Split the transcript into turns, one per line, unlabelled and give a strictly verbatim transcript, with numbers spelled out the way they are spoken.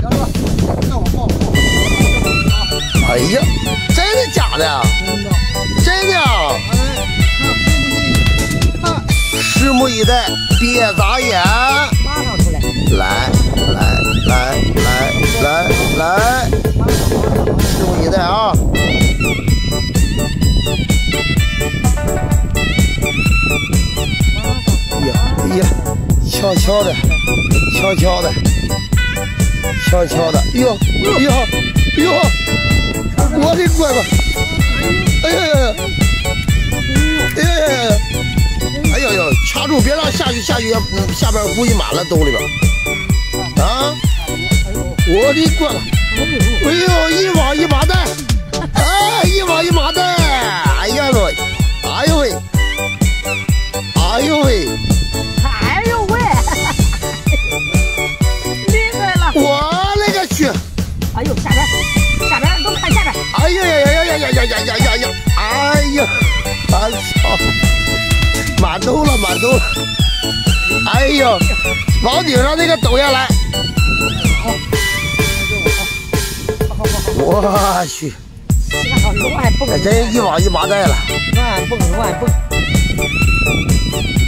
哎呀，真的假的？真的啊！拭目以待，别眨眼。
马上出来。
来来来来来来，拭目以待啊！哎呀哎呀，悄悄的，悄悄的，悄悄的，哎呦哎呦哎呦！我的乖乖！哎呀呀呀！哎呀呀呀！哎呦呦，掐住，别让下去，下去也下边估计满了兜里边。啊！我的乖乖！哎呦，一网一麻袋！哎，一网一麻袋！哎呀喂！哎呦喂！哎呦喂！
哎呦喂！厉害了！
我勒个去！
哎呦，下边，下边都看下边！
哎呀呀呀呀呀呀呀呀呀呀呀！哎呀！我操！满兜了，满兜了！哎呦，往顶上那个抖下来！我去！
乱蹦！
真一网一麻袋了！
乱蹦乱蹦！